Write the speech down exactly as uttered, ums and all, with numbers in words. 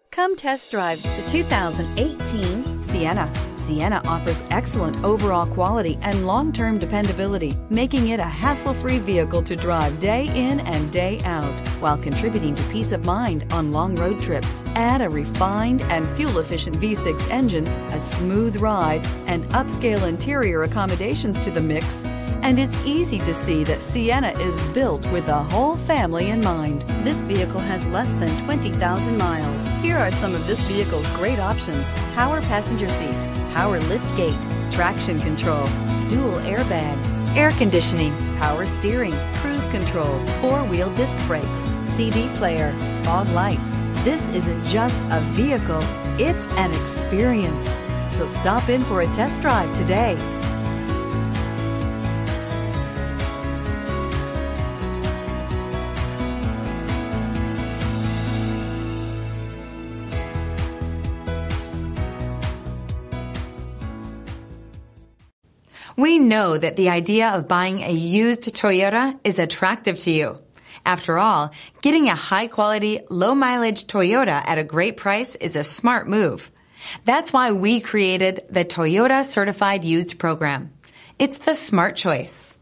Come test drive the two thousand eighteen Sienna. Sienna offers excellent overall quality and long-term dependability, making it a hassle-free vehicle to drive day in and day out, while contributing to peace of mind on long road trips. Add a refined and fuel-efficient V six engine, a smooth ride, and upscale interior accommodations to the mix, and it's easy to see that Sienna is built with the whole family in mind. This vehicle has less than twenty thousand miles. Here are some of this vehicle's great options: power passenger seat, power lift gate, traction control, dual airbags, air conditioning, power steering, cruise control, four-wheel disc brakes, C D player, fog lights. This isn't just a vehicle, it's an experience. So stop in for a test drive today. We know that the idea of buying a used Toyota is attractive to you. After all, getting a high-quality, low-mileage Toyota at a great price is a smart move. That's why we created the Toyota Certified Used Program. It's the smart choice.